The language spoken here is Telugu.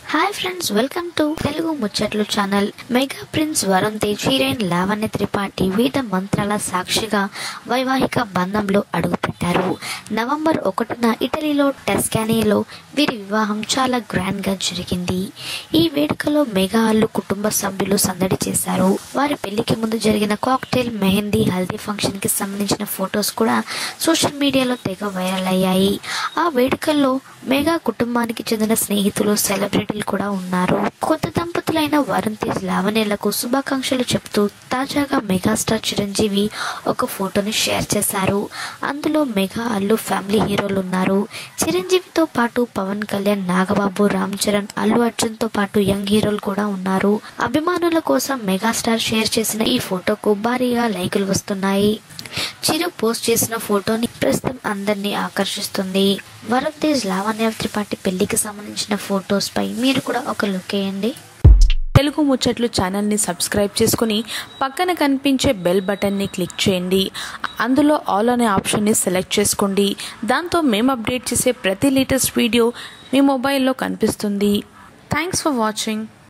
Hi friends, welcome to Telugu Muchatlu channel. Mega prince Varun Tej, heroine Lavanya Tripathi వేద మంత్రాల సాక్షిగా వైవాహిక బంధంలో అడుగుపెట్టారు. నవంబర్ 1న ఇటలీలో టస్కానీలో వీరి వివాహం చాలా గ్రాండ్ గా జరిగింది. ఈ వేడుకలో మెగా అల్లు కుటుంబ సభ్యులు సందడి చేశారు. వారి పెళ్లికి ముందు జరిగిన కాక్టైల్, మెహందీ, హల్దీ ఫంక్షన్ కి సంబంధించిన ఫొటోస్ కూడా సోషల్ మీడియాలో తెగ వైరల్ అయ్యాయి. ఆ వేడుకల్లో మెగా కుటుంబానికి చెందిన స్నేహితులు, సెలబ్రిటీలు కూడా ఉన్నారు. కొత్త దంపతులైన వరుణ్ తేజ్, లావణ్యలకు శుభాకాంక్షలు చెప్తూ తాజాగా మెగాస్టార్ చిరంజీవి ఒక ఫోటోని షేర్ చేశారు. అందులో మెగా, అల్లు ఫ్యామిలీ హీరోలు ఉన్నారు. చిరంజీవితో పాటు పవన్ కళ్యాణ్, నాగబాబు, రామ్ చరణ్, అల్లు అర్జున్ తో పాటు యంగ్ హీరోలు కూడా ఉన్నారు. అభిమానుల కోసం మెగాస్టార్ షేర్ చేసిన ఈ ఫోటోకు భారీగా లైకులు వస్తున్నాయి. చిరు పోస్ట్ చేసిన ఫోటోని ప్రస్తుతం అందరినీ ఆకర్షిస్తుంది. వరుణ్ తేజ్, లావణ్య త్రిపాఠి పెళ్లికి సంబంధించిన ఫొటోస్ పై మీరు కూడా ఒక లుక్ వేయండి. తెలుగు ముచ్చట్లు ఛానల్ని సబ్స్క్రైబ్ చేసుకుని పక్కన కనిపించే బెల్ బటన్ని క్లిక్ చేయండి. అందులో ఆల్ అనే ఆప్షన్ని సెలెక్ట్ చేసుకోండి. దాంతో మేము అప్డేట్ చేసే ప్రతి లేటెస్ట్ వీడియో మీ మొబైల్లో కనిపిస్తుంది. Thanks for watching.